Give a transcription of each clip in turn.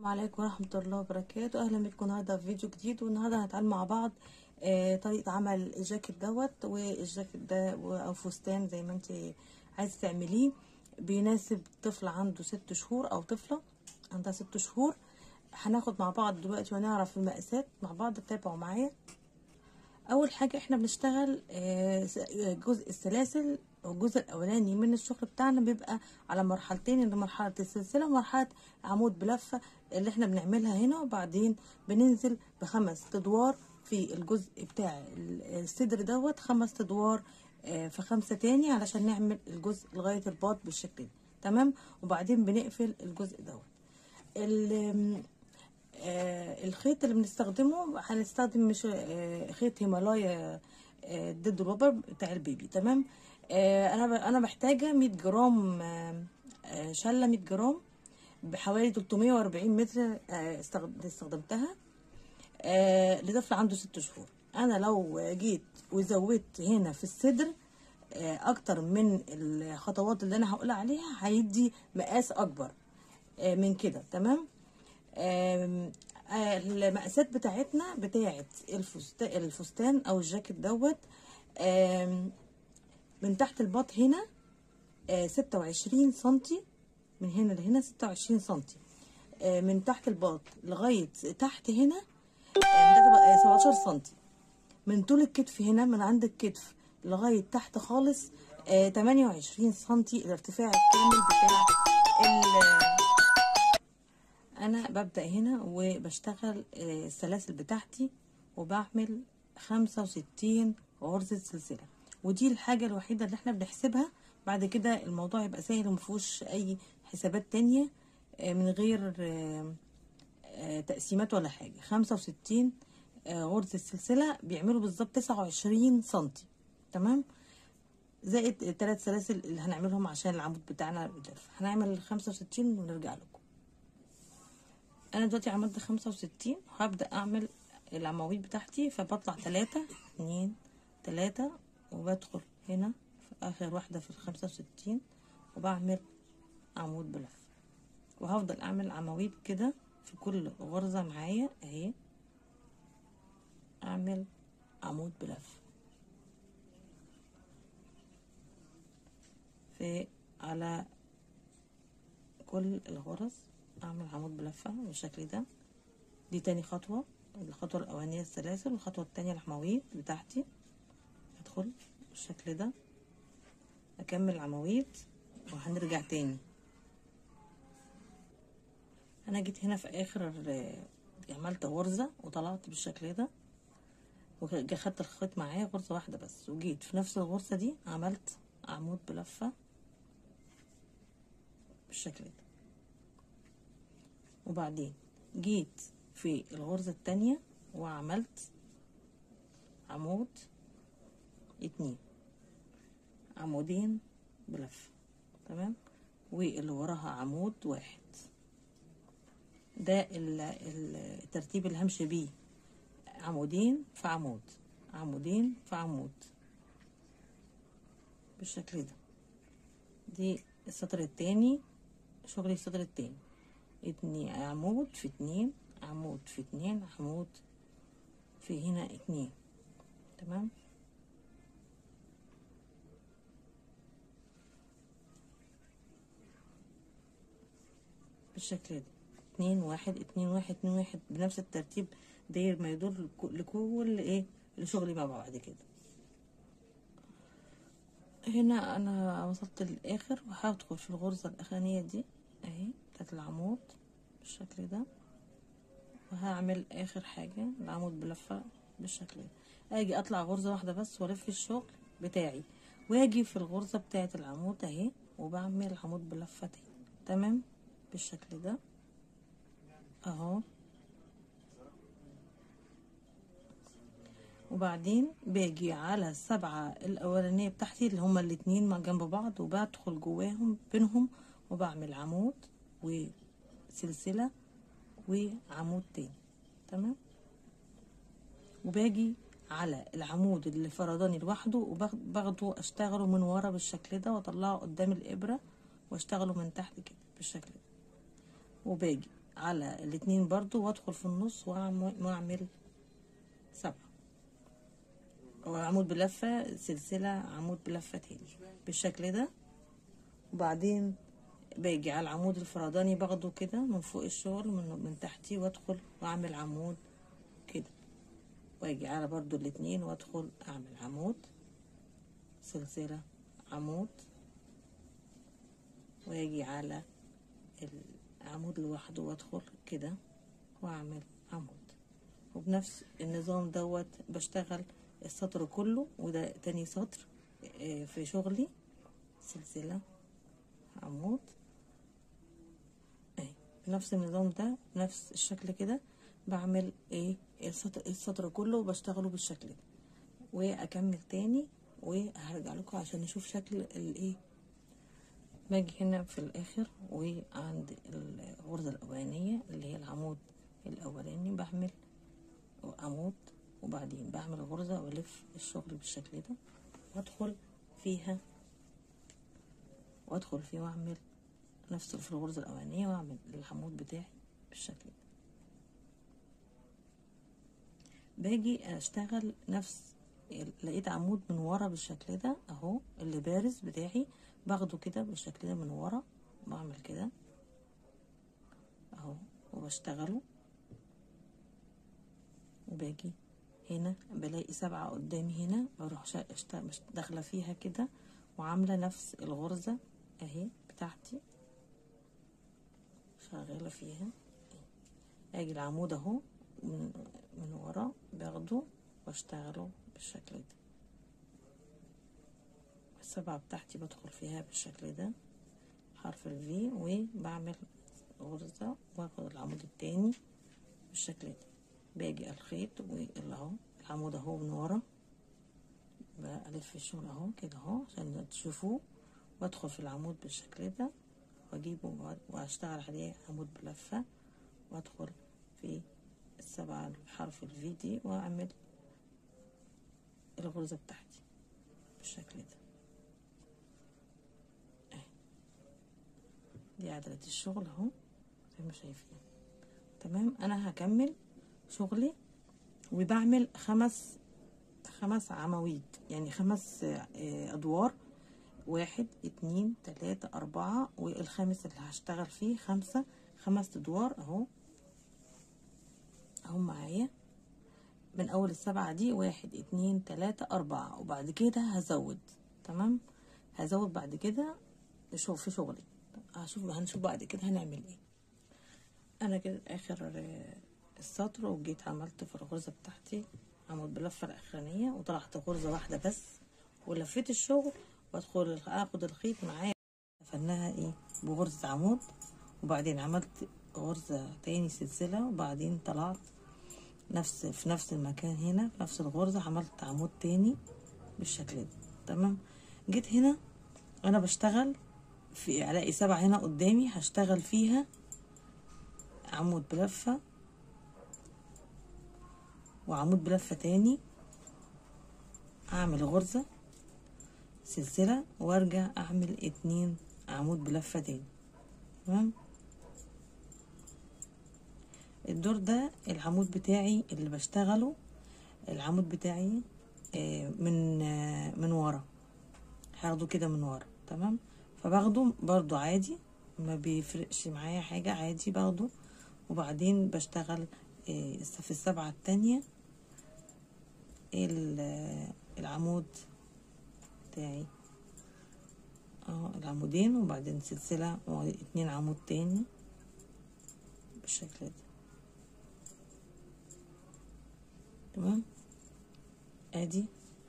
السلام عليكم ورحمة الله وبركاته. أهلا بكم النهاردة في فيديو جديد، والنهاردة هنتعلم مع بعض طريقة عمل الجاكيت دوت. والجاكيت ده أو فستان زي ما انت عايزة تعمليه، بيناسب طفل عنده 6 شهور أو طفلة عندها 6 شهور. هناخد مع بعض دلوقتي ونعرف المقاسات مع بعض، تتابعوا معايا. اول حاجه احنا بنشتغل جزء السلاسل. الجزء الاولاني من الشغل بتاعنا بيبقى على مرحلتين، اللي مرحله السلسله ومرحله عمود بلفه اللي احنا بنعملها هنا، وبعدين بننزل ب5 ادوار في الجزء بتاع الصدر دوت، 5 ادوار في 5 تاني علشان نعمل الجزء لغايه الباط بالشكل ده. تمام. وبعدين بنقفل الجزء دوت. الخيط اللي بنستخدمه هنستخدم مش خيط هيمالايا ضد الوبر بتاع البيبي. تمام. انا محتاجه 100 جرام شله 100 جرام بحوالي 340 متر. استخدمتها لطفل عنده 6 شهور. انا لو جيت وزودت هنا في الصدر اكتر من الخطوات اللي انا هقول عليها، هيدي مقاس اكبر من كده. تمام. المقاسات بتاعتنا بتاعت الفستان او الجاكيت دوت، من تحت الباط هنا 26 سنتي، من هنا لهنا 26 سنتي، من تحت الباط لغايه تحت هنا 17 سنتي، من طول الكتف هنا من عند الكتف لغايه تحت خالص 28 سنتي الارتفاع الكامل بتاع انا ببدأ هنا وبشتغل السلاسل بتاعتي، وبعمل 65 غرزة سلسلة. ودي الحاجة الوحيدة اللي احنا بنحسبها. بعد كده الموضوع يبقى سهل ومفيهوش اي حسابات تانية، من غير تقسيمات ولا حاجة. 65 غرزة سلسلة بيعملوا بالظبط 29 سنتي. تمام. زائد 3 سلاسل اللي هنعملهم عشان العمود بتاعنا بيلف. هنعمل 65 ونرجع لكم. انا دلوقتي عملت 65، هبدأ اعمل العواميد بتاعتي. فبطلع 3 2 3، وبدخل هنا في اخر واحدة في 65 وبعمل عمود بلف، وهفضل اعمل عواميد كده في كل غرزة معايا اهي. اعمل عمود بلف في على كل الغرز، اعمل عمود بلفة بالشكل ده. دي تاني خطوة. الخطوة الأولانية السلاسل، والخطوة التانية العواميد بتاعتي. ادخل بالشكل ده، أكمل عواميد وهنرجع تاني. أنا جيت هنا في آخر عملت غرزة وطلعت بالشكل ده، وخدت الخيط معايا غرزة واحدة بس، وجيت في نفس الغرزة دي عملت عمود بلفة بالشكل ده. وبعدين جيت في الغرزة التانية وعملت عمود 2 عمودين بلفة. تمام. واللي وراها عمود 1. ده الترتيب اللي همشي بيه، عمودين في عمود، عمودين في عمود بالشكل ده. دي السطر التاني، شغلي السطر التاني. 2 عمود في 2 عمود في 2 عمود في هنا 2. تمام. بالشكل ده 2 1 2 1 2 1 بنفس الترتيب داير ما يدور لكل ايه لشغلي مع بعض كده. هنا انا وصلت للاخر، وهدخل في الغرزة الاخرانية دي اهي بتاعت العمود بالشكل ده، وهعمل اخر حاجة العمود بلفة بالشكل ده. اجي اطلع غرزة واحدة بس والف الشغل بتاعي، واجي في الغرزة بتاعت العمود اهي وبعمل عمود بلفة تاني. تمام بالشكل ده اهو. وبعدين باجي على السبعة الاولانية بتاعتي اللي هما الاتنين ما جنب بعض، وبدخل جواهم بينهم وبعمل عمود وسلسلة وعمود تاني. تمام. وباجي على العمود اللي فرداني لوحده وباخده اشتغله من ورا بالشكل ده، واطلعه قدام الابرة واشتغله من تحت كده بالشكل ده. وباجي على الاتنين برضو وادخل في النص واعمل 7 عمود بلفة سلسلة، عمود بلفة تاني بالشكل ده. وبعدين باجي على العمود الفرداني باخده كده من فوق الشغل من تحتيه وادخل واعمل عمود كده، واجي على برضو الاتنين وادخل اعمل عمود سلسلة عمود، واجي على العمود لوحده وادخل كده واعمل عمود. وبنفس النظام دوت بشتغل السطر كله. وده تاني سطر في شغلي، سلسلة عمود اهي بنفس النظام ده نفس الشكل كده. بعمل ايه السطر كله وبشتغله بالشكل ده، واكمل تاني وهرجع لكم عشان نشوف شكل الايه. باجي هنا في الاخر وعند الغرزة الاولانية اللي هي العمود الاولاني بعمل عمود، وبعدين بعمل غرزة والف الشغل بالشكل ده وادخل فيها واعمل نفس في الغرزة الاولانية واعمل العمود بتاعي بالشكل ده. باجي اشتغل نفس لقيت عمود من ورا بالشكل ده اهو اللي بارز بتاعي، باخده كده بالشكل ده من ورا، بعمل كده اهو وبشتغله. وباجي هنا بلاقي 7 قدامي هنا، بروح داخله فيها كده وعامله نفس الغرزه اهي بتاعتي شغاله فيها. اجي العمود اهو من ورا باخده واشتغله بالشكل ده. السبعة بتاعتي بدخل فيها بالشكل ده حرف الفي، وبعمل غرزة واخد العمود التاني بالشكل ده. باجي الخيط اهو العمود اهو من ورا بلف الشغل اهو كده اهو عشان تشوفوه، وادخل في العمود بالشكل ده واجيبه واشتغل عليه عمود بلفة، وادخل في السبعة حرف الفي دي واعمل الغرزة بتاعتي بالشكل ده. دي عدلة الشغل اهو زي ما شايفين. تمام. انا هكمل شغلي وبعمل خمس عواميد، يعني 5 ادوار، 1 2 3 4 والخامس اللي هشتغل فيه 5 ادوار اهو معايا من اول السبعة دي 1 2 3 4. وبعد كده هزود. تمام. هزود بعد كده في شغلي هنشوف بعد كده هنعمل ايه. انا كده اخر السطر وجيت عملت في الغرزة بتاعتي عمود بلفة الاخرانية وطلعت غرزة واحدة بس ولفيت الشغل، وادخل اخد الخيط معايا فنها ايه بغرزة عمود، وبعدين عملت غرزة تاني سلسلة، وبعدين طلعت في نفس المكان هنا في نفس الغرزة عملت عمود تاني بالشكل ده. تمام. جيت هنا انا بشتغل في الاقي 7 هنا قدامي هشتغل فيها عمود بلفة وعمود بلفة تاني، اعمل غرزة سلسلة وارجع اعمل 2 عمود بلفة تاني. تمام. الدور ده العمود بتاعي اللي بشتغله، العمود بتاعي من ورا هاخده كده من ورا. تمام. فباخده برضو عادي ما بيفرقش معايا حاجة، عادي باخده. وبعدين بشتغل في السبعة التانية العمود بتاعي العمودين، وبعدين سلسلة و2 عمود تاني بالشكل ده. تمام. ادي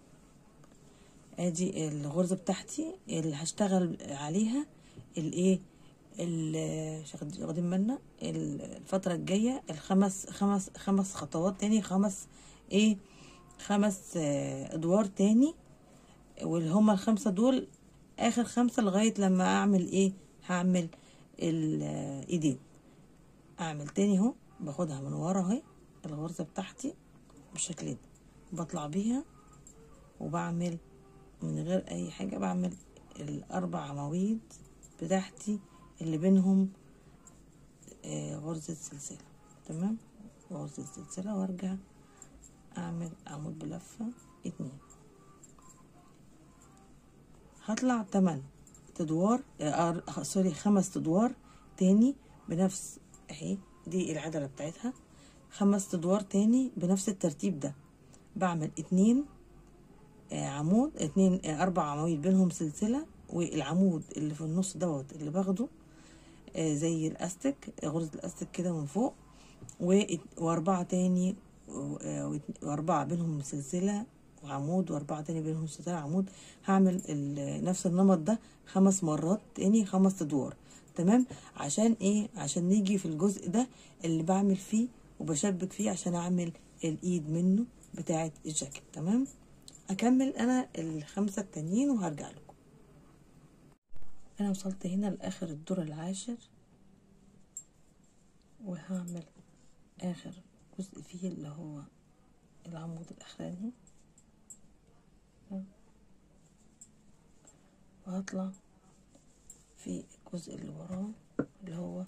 الغرزة بتاعتي اللي هشتغل عليها الايه واخدين بالنا الفترة الجاية خمس خطوات تاني، 5 ادوار تاني، واللي هما ال5 دول اخر 5 لغاية لما اعمل هعمل الايدين. اعمل تاني اهو باخدها من ورا اهي الغرزة بتاعتي بالشكل ده، بطلع بيها وبعمل من غير اي حاجة، بعمل ال4 عواميد بتاعتي اللي بينهم غرزة سلسلة. تمام، غرزة سلسلة وارجع اعمل عمود بلفة 2. هطلع 8 ادوار، سوري 5 ادوار تاني بنفس، اهي دي العدلة بتاعتها، 5 ادوار تاني بنفس الترتيب ده. بعمل 2 عمود، 4 عواميد بينهم سلسلة، والعمود اللي في النص دوت اللي باخده زي الاستك، غرزة الاستك كده من فوق، واربعة تاني، واربعة بينهم سلسلة وعمود، واربعة تاني بينهم سلسلة عمود. هعمل نفس النمط ده 5 مرات تاني، 5 ادوار. تمام، عشان ايه؟ عشان نيجي في الجزء ده اللي بعمل فيه وبشبك فيه عشان اعمل الايد منه بتاعة الجاكيت. تمام، اكمل انا ال5 التانيين وهرجع لكم. انا وصلت هنا لاخر الدور العاشر، وهعمل اخر جزء فيه اللي هو العمود الاخراني، وهطلع في الجزء اللي وراه اللي هو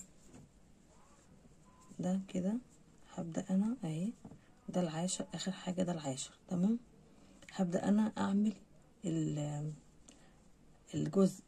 ده كده. هبدأ انا اهي، ده العاشر، اخر حاجة ده العاشر. تمام، هبدأ انا اعمل الجزء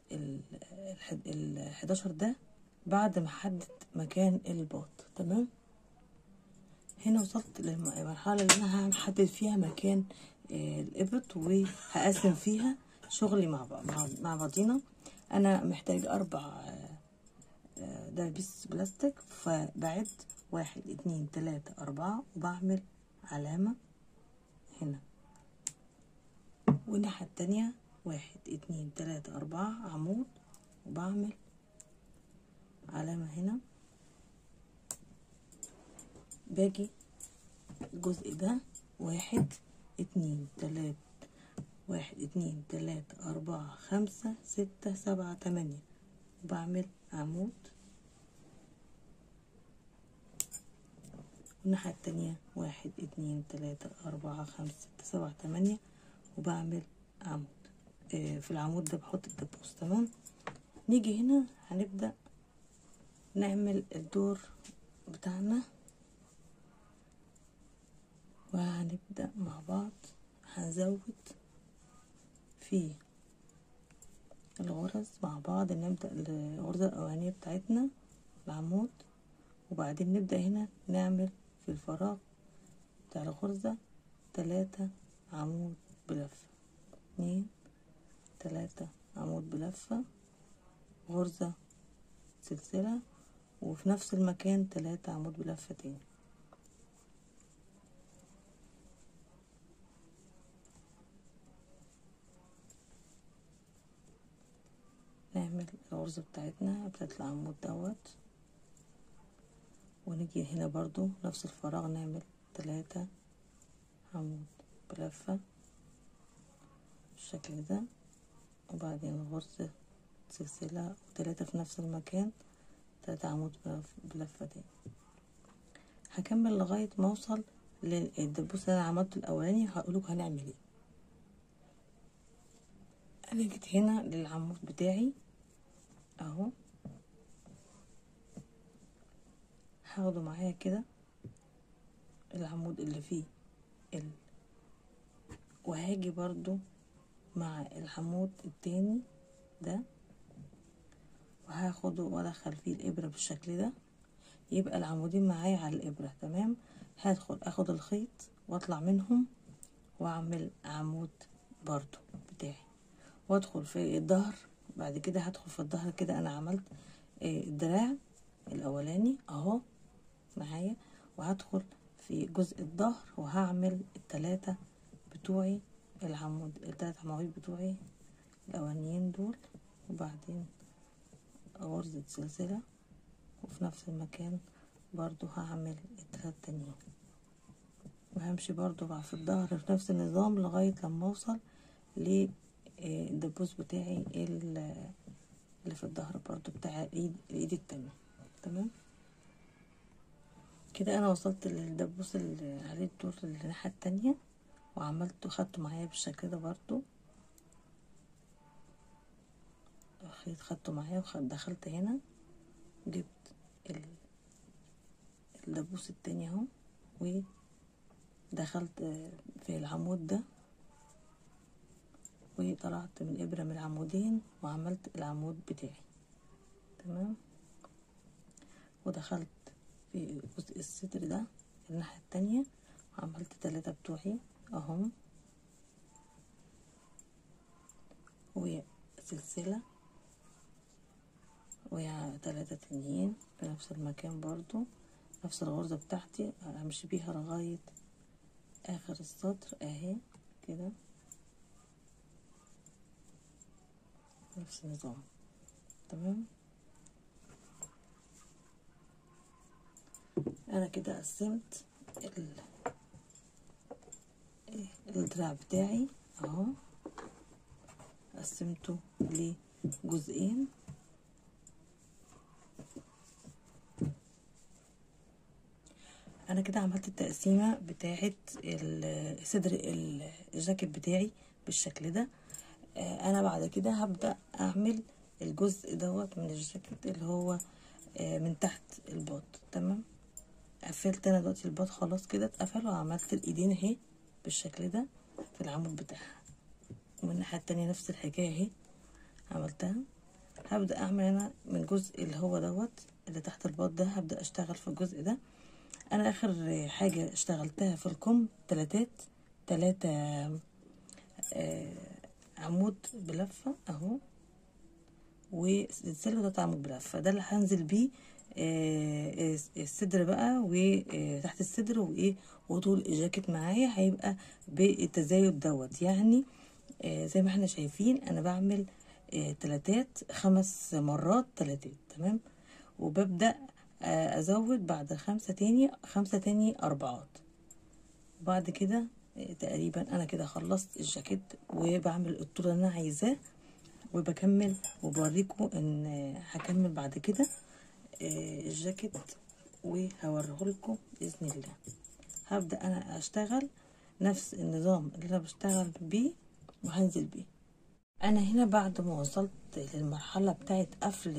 ال11 ده بعد ما احدد مكان الباط. تمام، هنا وصلت للمرحلة اللي انا هحدد فيها مكان الابط، وهقسم فيها شغلي مع بعضينا. انا محتاج 4 دبابيس بلاستيك، فبعد 1 2 3 4 وبعمل علامة هنا، والناحية التانية 1 2 3 4 عمود، وبعمل علامة هنا. باجي الجزء ده 1 2 3 1 2 3 4 5 6 7 8 وبعمل عمود، والناحية التانية 1 2 3 4 5 6 7 8 وبعمل عمود. في العمود ده بحط الدبوس. تمام، نيجي هنا هنبدأ نعمل الدور بتاعنا، وهنبدأ مع بعض. هنزود في الغرز مع بعض، نبدأ الغرزة الأولانية بتاعتنا العمود، وبعدين نبدأ هنا نعمل في الفراغ بتاع الغرزة 3 عمود بلفة، 2 3 عمود بلفة، غرزة سلسلة، وفي نفس المكان 3 عمود بلفة تاني. نعمل الغرزة بتاعتنا بتاعت العمود دوت، ونيجي هنا برضو نفس الفراغ نعمل 3 عمود بلفة بالشكل ده، وبعدين غرزة سلسلة و3 في نفس المكان، 3 عمود بلفة تاني. هكمل لغاية ما اوصل للدبوس اللي انا عملته الاولاني، هقولك هنعمل ايه. انا جيت هنا للعمود بتاعي اهو، هاخده معايا كده العمود اللي فيه وهاجي برضو مع العمود التاني ده، وهاخده وادخل فيه الابرة بالشكل ده، يبقى العمودين معايا على الابرة. تمام، هدخل اخد الخيط واطلع منهم واعمل عمود برضو بتاعي، وادخل في الظهر. بعد كده هدخل في الظهر كده، انا عملت الدراع الاولاني اهو معايا، وهدخل في جزء الظهر وهعمل ال3 بتوعي، ال3 عواميد بتوعي الاولانيين دول، وبعدين غرزة سلسلة، وفي نفس المكان برضو هعمل ال3 تانيين، وهمشي برضو بقى في الظهر في نفس النظام لغاية لما اوصل للدبوس بتاعي اللي في الظهر برضو بتاع الايد التانية. تمام كده انا وصلت للدبوس اللي عليه الدور الناحية التانية، وعملته خدته معايا بالشكل ده برضو، خدته معايا ودخلت هنا، جبت الدبوس التاني اهو، ودخلت في العمود ده، وطلعت من ابرة من العمودين وعملت العمود بتاعي. تمام. ودخلت في جزء الصدر ده الناحية التانية وعملت 3 بتوعي اهو، وسلسلة و3 تانيين في نفس المكان برضو، نفس الغرزة بتاعتي همشي بيها لغاية اخر السطر اهي كده، نفس النظام. تمام. انا كده قسمت الدراع بتاعي اهو، قسمته لجزئين. انا كده عملت التقسيمه بتاعه صدر الجاكيت بتاعي بالشكل ده. انا بعد كده هبدا اعمل الجزء دوت من الجاكيت اللي هو من تحت الباط. تمام. قفلت انا دلوقتي الباط خلاص كده اتقفل، وعملت الايدين اهي بالشكل ده في العمود بتاعها، ومن الناحيه التانية نفس الحكايه اهي عملتها. هبدا اعمل انا من الجزء اللي هو دوت اللي تحت الباط ده، هبدا اشتغل في الجزء ده. انا اخر حاجه اشتغلتها في الكم 3 عمود بلفه اهو، وسلسله 3 عمود بلفه. ده اللي هنزل بيه الصدر بقى، وتحت الصدر وايه، وطول الجاكيت معايا هيبقى بالتزايد دوت. يعني زي ما احنا شايفين انا بعمل 5 مرات 3. تمام. وببدأ ازود بعد 5 تاني 4. وبعد كده تقريبا انا كده خلصت الجاكيت، وبعمل الطول اللي انا عايزاه، وبكمل وبوريكم ان هكمل بعد كده الجاكيت وهوريهولكم باذن الله. هبدأ انا اشتغل نفس النظام اللي انا بشتغل بيه وهنزل بيه. انا هنا بعد ما وصلت للمرحله بتاعت قفل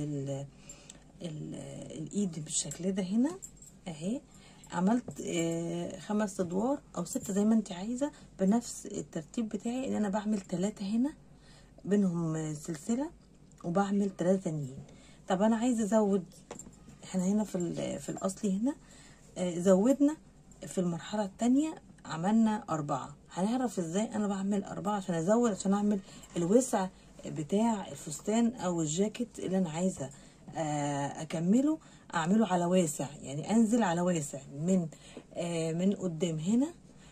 الايد بالشكل ده هنا اهي، عملت 5 ادوار او 6 زي ما انت عايزه بنفس الترتيب بتاعي. ان انا بعمل 3 هنا بينهم سلسله، وبعمل 3 تانيين. طب انا عايزه ازود، احنا هنا في الاصلي هنا زودنا في المرحله التانية عملنا 4. هنعرف ازاي انا بعمل 4 عشان ازود، عشان اعمل الوسع بتاع الفستان او الجاكيت اللي انا عايزه اكمله، اعمله على واسع. يعني انزل على واسع من قدام هنا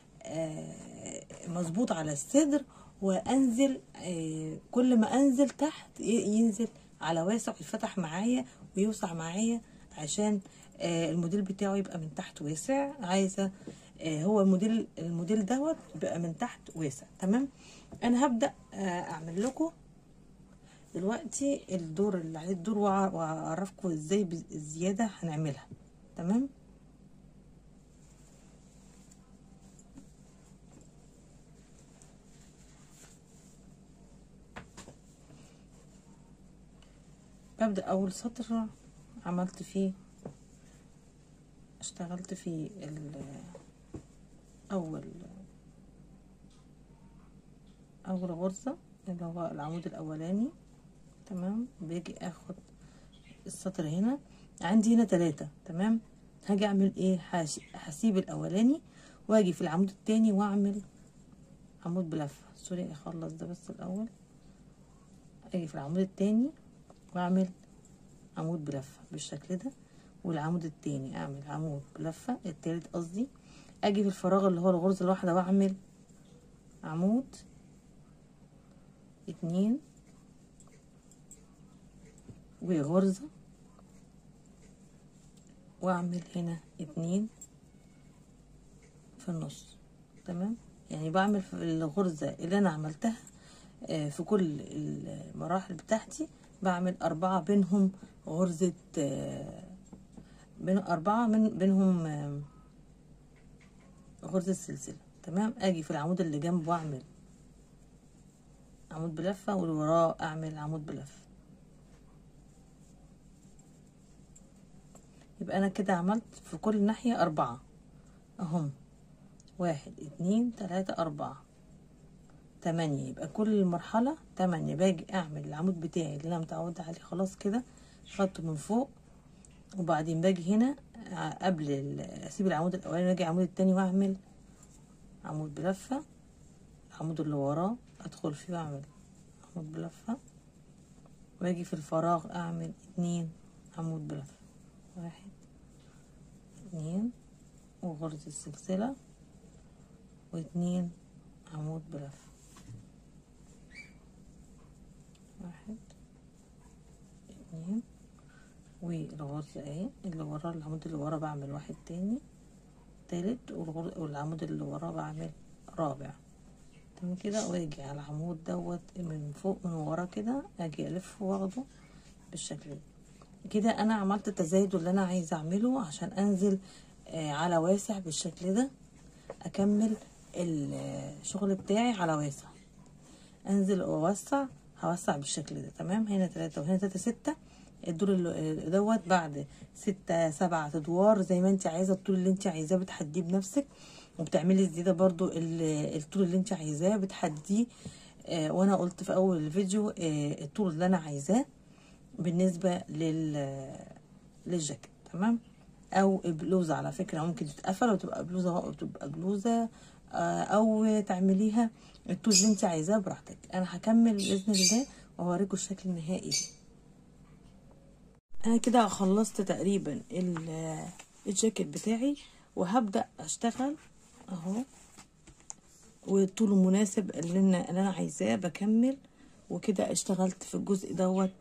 مظبوط على الصدر، وانزل كل ما انزل تحت ينزل على واسع ويفتح معايا ويوسع معايا، عشان الموديل بتاعه يبقى من تحت واسع. عايزه هو الموديل دوت بقى من تحت واسع. تمام. انا هبدا اعمل لكم دلوقتي الدور اللي عليه الدور، واعرفكم ازاي الزياده هنعملها. تمام. ببدا اول سطر عملت فيه، اشتغلت فيه اول غرزه اللي هو العمود الاولاني. تمام. باجي اخد السطر هنا، عندي هنا 3. تمام. هاجي اعمل ايه، هسيب الاولاني واجي في العمود التاني واعمل عمود بلفه. سوري، اخلص ده بس الاول. اجي في العمود التاني واعمل عمود بلفه بالشكل ده، والعمود التاني اعمل عمود بلفه التالت قصدي. اجي في الفراغ اللي هو الغرزه الواحده واعمل عمود 2 وغرزه، واعمل هنا 2 في النص. تمام. يعني بعمل في الغرزه اللي انا عملتها في كل المراحل بتاعتي بعمل 4 بينهم غرزه، بين 4 بينهم غرزه سلسله. تمام. اجي في العمود اللي جنبه واعمل عمود بلفه، واللي وراه اعمل عمود بلفه. يبقى انا كده عملت في كل ناحية 4 اهم، 1 2 3 4 8. يبقى كل مرحلة 8. باجي اعمل العمود بتاعي اللي انا متعودة عليه خلاص كده، خدته من فوق، وبعدين باجي هنا قبل اسيب العمود الاولاني، اجي العمود التاني واعمل عمود بلفة، العمود اللي وراه ادخل فيه واعمل عمود بلفة، واجي في الفراغ اعمل 2 عمود بلفة، 1 2 وغرزة السلسلة و2 عمود بلفة، 1 2 والغرزة اهي اللي ورا العمود اللي ورا بعمل واحد تاني تالت، والعمود اللي وراه بعمل رابع. تمام كده، واجي على العمود دوت من فوق من ورا كده، اجي الف واخده بالشكل ده كده. انا عملت التزايد اللي انا عايزه اعمله عشان انزل على واسع بالشكل ده، اكمل الشغل بتاعي على واسع، انزل واوسع، هوسع بالشكل ده. تمام، هنا 3 وهنا 3 6. الدور دوت بعد 6 7 ادوار زي ما انت عايزه، الطول اللي انت عايزاه بتحديه بنفسك، وبتعملي الزياده برضو الطول اللي انت عايزاه بتحديه. وانا قلت في اول الفيديو الطول اللي انا عايزاه بالنسبه للجاكيت. تمام، او البلوزه على فكره ممكن تتقفل وتبقى بلوزه او تعمليها الطول اللي انت عايزاه براحتك. انا هكمل باذن الله واوريكم الشكل النهائي. انا كده خلصت تقريبا الجاكيت بتاعي، وهبدا اشتغل اهو، والطول المناسب اللي انا عايزاه بكمل. وكده اشتغلت في الجزء دوت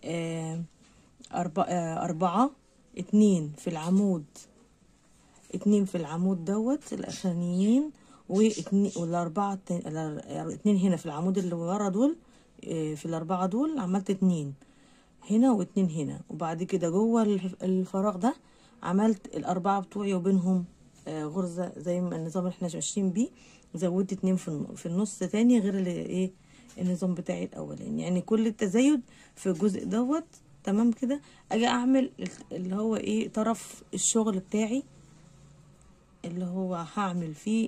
4 2 في العمود، 2 في العمود دوت الاخرانيين، واتنين والاربعه 2 هنا في العمود اللي ورا دول. في الاربعه دول عملت 2 هنا واتنين هنا، وبعد كده جوه الفراغ ده عملت الاربعه بتوعي وبينهم غرزه زي ما النظام اللي احنا ماشيين بيه. زودت 2 في النص تاني غير اللي ايه النظام بتاعي الاولاني، يعني كل التزايد في الجزء دوت. تمام كده، اجي اعمل اللي هو ايه طرف الشغل بتاعي اللي هو هعمل فيه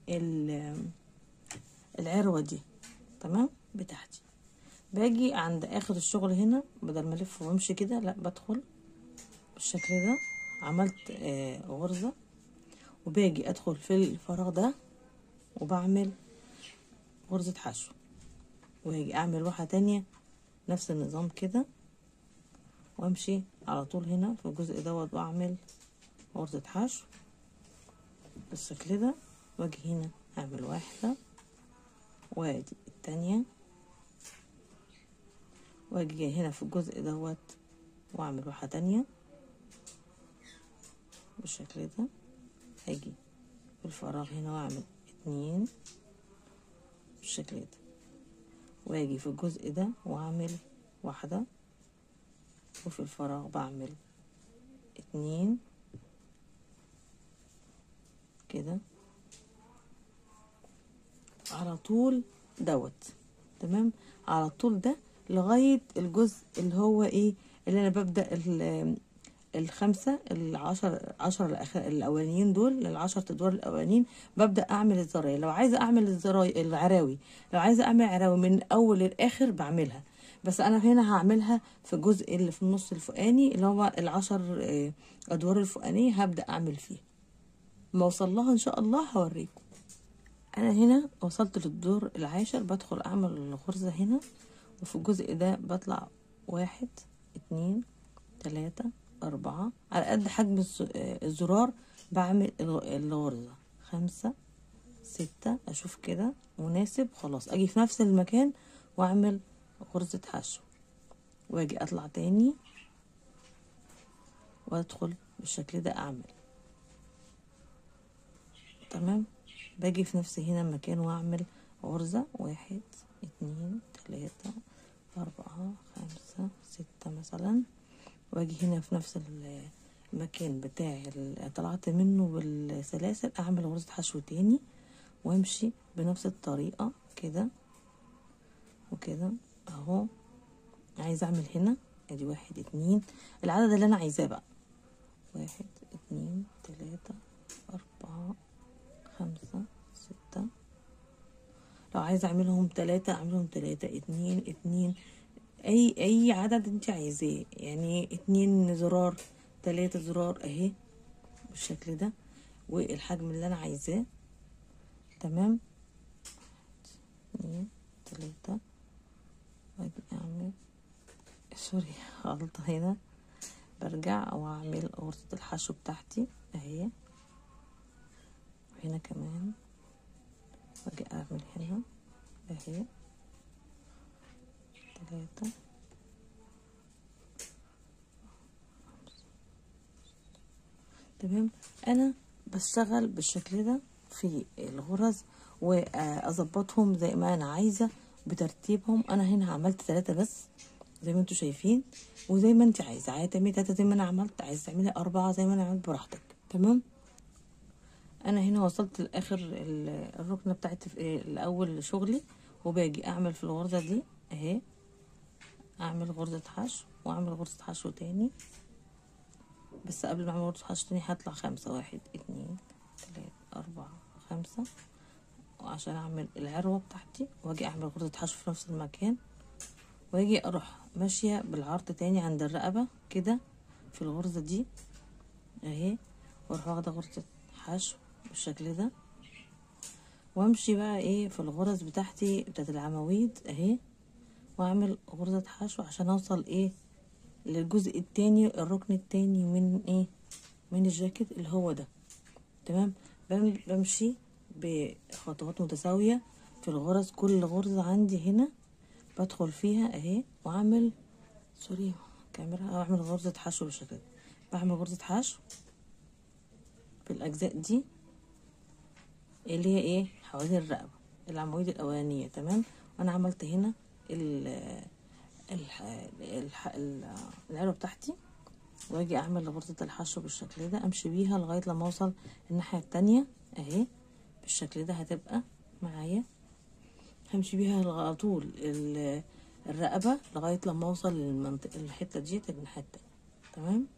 العروه دي. تمام، بتاعتي باجي عند اخر الشغل هنا، بدل ما الف وامشي كده لا بدخل بالشكل ده. عملت غرزة، وباجي ادخل في الفراغ ده وبعمل غرزة حشو، وهاجي اعمل واحدة تانية نفس النظام كده، وامشي على طول هنا في الجزء دوت واعمل غرزة حشو بالشكل ده، واجي هنا اعمل واحدة، وادي التانية، واجي هنا في الجزء دوت واعمل واحدة تانية بالشكل ده. هاجي في الفراغ هنا واعمل 2 بالشكل ده، واجي في الجزء ده واعمل واحدة، وفي الفراغ بعمل 2 كده على طول دوت. تمام، على طول ده لغاية الجزء اللي هو ايه اللي انا ببدأ الخمسة 10 الاولانيين دول، ال10 ادوار الاولانيين ببدأ اعمل الزراير. لو عايزة اعمل العراوي، لو عايزة اعمل عراوي من اول للاخر بعملها، بس انا هنا هعملها في الجزء اللي في النص الفوقاني اللي هو ال10 ادوار الفوقانية، هبدأ اعمل فيه ما اوصل لها ان شاء الله هوريكم. انا هنا وصلت للدور العاشر، بدخل اعمل الغرزة هنا، وفي الجزء ده بطلع 1 2 3 4 على قد حجم الزرار بعمل الغرزة 5 6. اشوف كده مناسب خلاص، اجي في نفس المكان واعمل غرزة حشو، واجي اطلع تاني وادخل بالشكل ده اعمل. تمام، باجي في نفس هنا المكان واعمل غرزة 1 2 3 4 5 6 مثلا، واجي هنا في نفس المكان بتاعي اللي طلعت منه بالسلاسل اعمل غرزة حشو تاني، وامشي بنفس الطريقة كده وكده اهو. عايزة اعمل هنا ادي 1 2 العدد اللي انا عايزاه بقى، 1 2 3 4 5 6. لو عايزه اعملهم 3 اعملهم 3 2 2، اي عدد انت عايزاه، يعني 2 زرار 3 زرار اهي بالشكل ده، والحجم اللي انا عايزاه. تمام. 2 3. واجي اعمل سوري غلطة هنا، برجع واعمل غرزة الحشو بتاعتي اهي، وهنا كمان واجي اعمل هنا اهي 3. تمام. انا بشتغل بالشكل ده في الغرز واظبطهم زي ما انا عايزه بترتيبهم. انا هنا عملت 3 بس زي ما انتوا شايفين، وزي ما انت عايزه تعملي 3 زي ما انا عملت، عايزه تعملي 4 زي ما انا عملت، براحتك. تمام. انا هنا وصلت لاخر الركنه بتاعتي في الاول شغلي، وباجي اعمل في الغرزه دي اهي، اعمل غرزه حشو واعمل غرزه حشو تاني. بس قبل ما اعمل غرزه حشو تاني هطلع 5 1 2 3 4 5 وعشان اعمل العروه بتاعتي، واجي اعمل غرزه حشو في نفس المكان، واجي اروح ماشيه بالعرض تاني عند الرقبه كده في الغرزه دي اهي، واروح واخده غرزه حشو بالشكل ده، وامشي بقى ايه في الغرز بتاعتي بتاعت العواميد اهي، واعمل غرزه حشو عشان اوصل ايه للجزء التاني، الركن التاني من ايه من الجاكيت اللي هو ده. تمام. بمشي بخطوات متساويه في الغرز، كل غرزه عندي هنا بدخل فيها اهي واعمل سوري كاميرا، اعمل غرزه حشو بالشكل ده. بعمل غرزه حشو في الاجزاء دي اللي هي ايه حوالين الرقبه، العواميد الاولانيه. تمام. وانا عملت هنا العروه بتاعتي، واجي اعمل غرزه الحشو بالشكل ده، امشي بيها لغايه لما اوصل الناحيه التانية اهي بالشكل ده. هتبقى معايا همشي بيها على طول الرقبه لغايه لما اوصل للمنطقه الحته دي الناحيه التانية. تمام.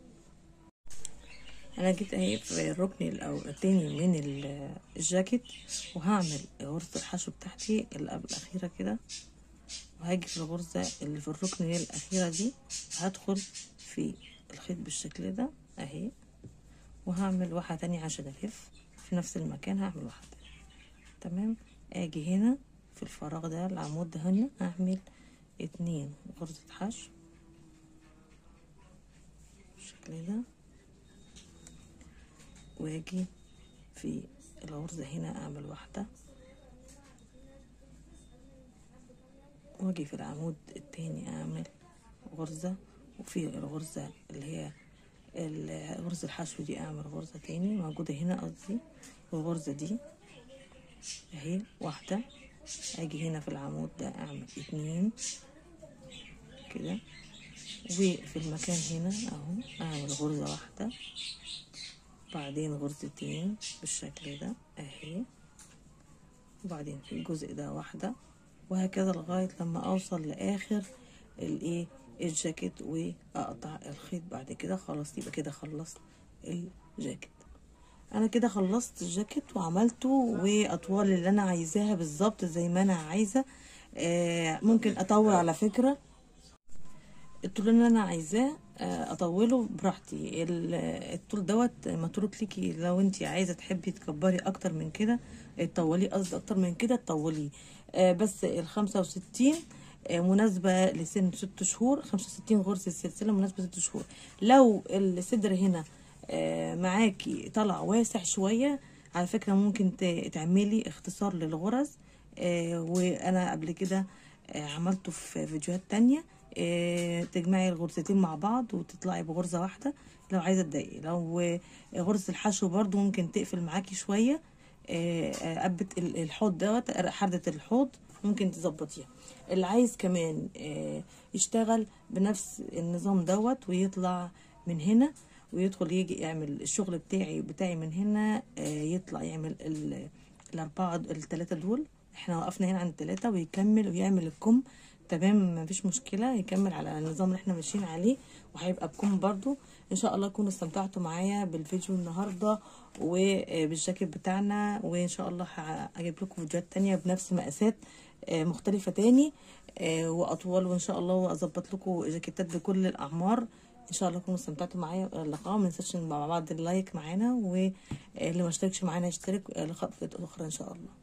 انا جيت اهي في الركن التاني من الجاكيت، وهعمل غرزه الحشو بتاعتي اللي قبل الاخيره كده، وهاجي في الغرزه اللي في الركن الاخيره دي، هدخل في الخيط بالشكل ده اهي، وهعمل واحده تانية عشان الف في نفس المكان، هعمل واحده. تمام. اجي هنا في الفراغ ده العمود ده هنا هعمل 2 غرزه حشو بالشكل ده، واجي في الغرزة هنا اعمل واحدة، واجي في العمود التاني اعمل غرزة، وفي الغرزة اللي هي غرزة الحشو دي اعمل غرزة تاني موجودة هنا قصدي، والغرزة دي اهي واحدة. اجي هنا في العمود ده اعمل 2 كده، وفي المكان هنا اهو اعمل غرزة واحدة، بعدين غرزتين بالشكل ده اهي، وبعدين في الجزء ده واحدة، وهكذا لغاية لما اوصل لاخر الايه الجاكيت، واقطع الخيط بعد كده. خلاص يبقى كده خلصت الجاكيت. انا كده خلصت الجاكيت وعملته واطوال اللي انا عايزاها بالظبط زي ما انا عايزة. ممكن اطول على فكرة الطول اللي انا عايزاه، اطوله براحتي. الطول دوت متروك ليكي، لو انت عايزه تحبي تكبري اكتر من كده تطوليه، قصدي اكتر من كده تطوليه. بس ال65 مناسبه لسن 6 شهور، 65 غرزه السلسله مناسبه 6 شهور. لو الصدر هنا معاكي طلع واسع شويه، على فكره ممكن تعملي اختصار للغرز، وانا قبل كده عملته في فيديوهات تانية. تجمعي الغرزتين مع بعض وتطلعي بغرزة واحدة لو عايزة تضايقي. لو غرزة الحشو برضو ممكن تقفل معاكي شوية، قبة الحوض دوت حردة الحوض ممكن تظبطيها. اللي عايز كمان يشتغل بنفس النظام دوت ويطلع من هنا ويدخل يجي يعمل الشغل بتاعي من هنا، يطلع يعمل الثلاثة دول. احنا وقفنا هنا عند 3 ويكمل ويعمل الكم. تمام، مفيش مشكله، يكمل على النظام اللي احنا ماشيين عليه وهيبقى بكم برضو. ان شاء الله تكونوا استمتعتوا معايا بالفيديو النهارده وبالجاكيت بتاعنا، وان شاء الله هجيب لكم فيديوهات تانية بنفس مقاسات مختلفه تاني واطول، وان شاء الله واظبط لكم جاكيتات بكل الاعمار. ان شاء الله تكونوا استمتعتوا معايا اللقاء. ما ننساش مع بعض اللايك معانا، واللي ما اشتركش معانا يشترك لخطوة اخرى ان شاء الله.